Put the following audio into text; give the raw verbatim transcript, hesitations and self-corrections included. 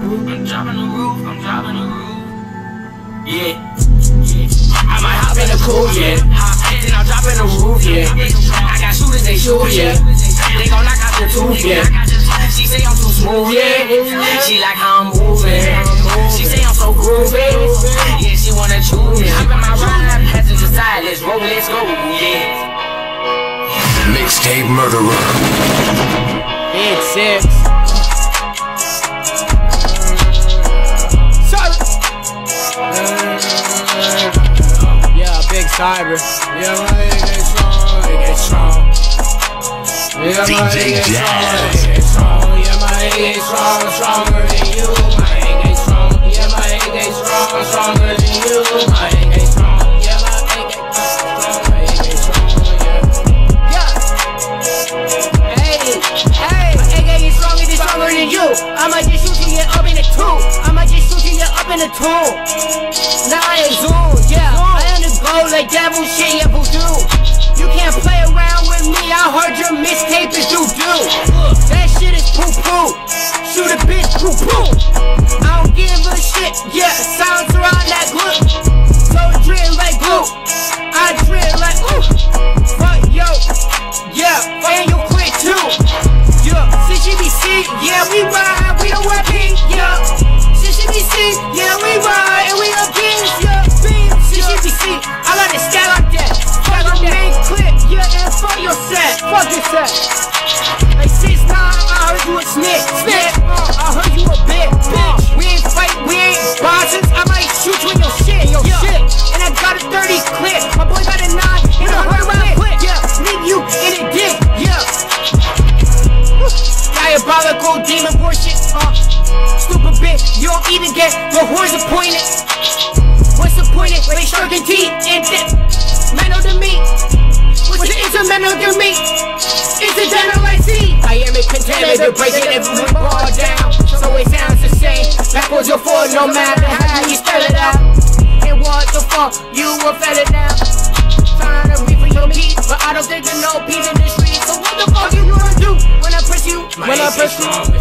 I'm dropping the roof, I'm dropping the roof. Yeah, yeah. I might hop in the coupe, yeah. Then I'm dropping the roof, yeah. I got shooters, they shoot, yeah. They gon' knock out the tooth, yeah. She say I'm too smooth, yeah. She like how I'm moving. She say I'm so groovy. Yeah, she wanna choose me. Hop in my ride, passenger side, let's roll, let's go, yeah. Mixtape murderer. Big six. Yeah, big cyber. Yeah, my nigga get strong, it get strong. Yeah, my nigga get strong, it get strong. Yeah, my nigga get strong, stronger than you. My nigga get strong. Yeah, my nigga get strong, stronger than you. My nigga get strong. Yeah, my nigga get strong, my nigga get strong. Yeah. Hey, hey, my nigga get strong, it is stronger than you. I might just shoot you, yeah, up in the two. I might just shoot you, yeah, up in the two. Now I ain't zoom, yeah. I am the gold like devil shit, yeah, voodoo. You can't play around with me, I heard your mixtape is doo-doo. That shit is poo-poo. Shoot a bitch, poo-poo. I don't give a shit, yeah. Sounds around that glue. So drill like glue. I drill like ooh. Fuck yo, yeah. And you quit too. Yeah, C G B C, yeah, we ride, we don't want pink, yeah. C G B C, yeah, we ride, and we up beans, yeah. C G B C, I got it stack like that. Fuck your main clip, yeah, and fuck your set. Fuck your set. Like six nine, I heard you a snitch, snitch. Uh, I heard you a bitch, bitch. We ain't fight, we ain't bosses. I might shoot you in your shit, your yeah. shit. And I got a thirty clip. My boy got a nine in a hundred round clip. Yeah, leave you in a dick, yeah. Diabolical demon bullshit, uh. Stupid bitch, you don't even get your horns appointed. What's the point of they sharking teeth and dip? Mental to me. What's the instrumental to me? Incidental I see. I am a contender, breaking every ball down. So it sounds the same. Backwards or forward, no matter how you spell it out. And what the fuck, you a fella now. Trying to read for your beat, but I don't think there's no peace in the street. So what the fuck you gonna do when I press you? When I press you?